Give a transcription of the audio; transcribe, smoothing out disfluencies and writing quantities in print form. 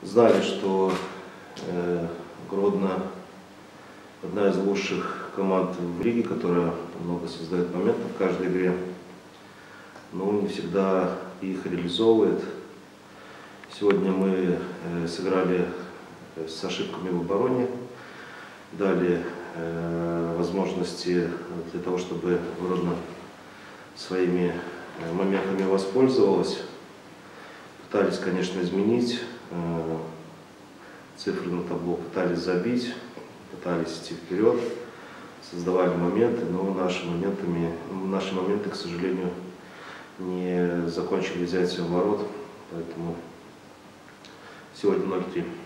знали, что Гродно одна из лучших команд в лиге, которая много создает моментов в каждой игре, но не всегда их реализовывает. Сегодня мы сыграли с ошибками в обороне, дали возможности для того, чтобы Гродно своими моментами воспользовалась. Пытались, конечно, изменить цифры на табло, пытались забить, пытались идти вперед, создавали моменты, но наши моменты, к сожалению, не закончили взятием ворот, поэтому сегодня 0-3.